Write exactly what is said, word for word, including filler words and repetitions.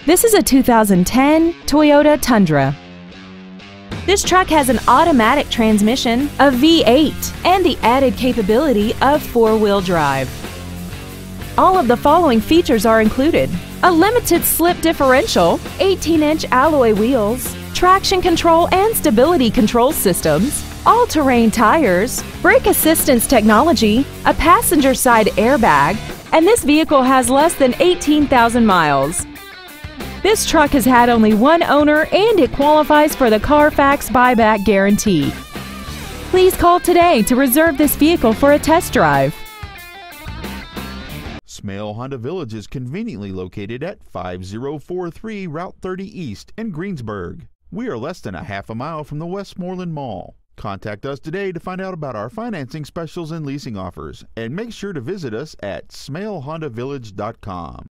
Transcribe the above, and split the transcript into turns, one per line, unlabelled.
This is a two thousand ten Toyota Tundra. This truck has an automatic transmission, a V eight, and the added capability of four-wheel drive. All of the following features are included: a limited slip differential, eighteen inch alloy wheels, traction control and stability control systems, all-terrain tires, brake assistance technology, a passenger side airbag, and this vehicle has less than eighteen thousand miles. This truck has had only one owner and it qualifies for the Carfax buyback guarantee. Please call today to reserve this vehicle for a test drive.
Smale Honda Village is conveniently located at five oh four three Route thirty East in Greensburg. We are less than a half a mile from the Westmoreland Mall. Contact us today to find out about our financing specials and leasing offers, and make sure to visit us at smale honda village dot com.